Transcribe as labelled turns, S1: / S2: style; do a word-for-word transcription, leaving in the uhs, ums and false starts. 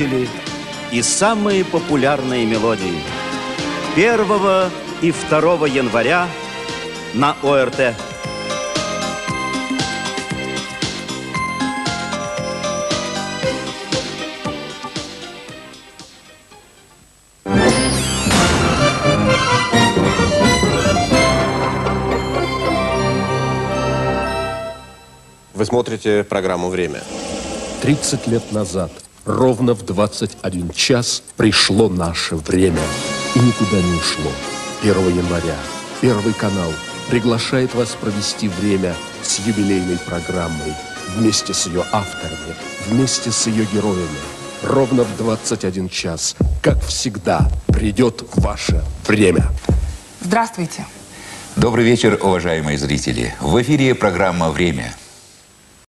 S1: исполнители и самые популярные мелодии. первого и второго января на ОРТ.
S2: Вы смотрите программу «Время».
S3: тридцать лет назад, ровно в двадцать один час, пришло наше время. И никуда не ушло. первого января Первый канал приглашает вас провести время с юбилейной программой, вместе с ее авторами, вместе с ее героями. Ровно в двадцать один час, как всегда, придет ваше время.
S4: Здравствуйте.
S5: Добрый вечер, уважаемые зрители. В эфире программа «Время».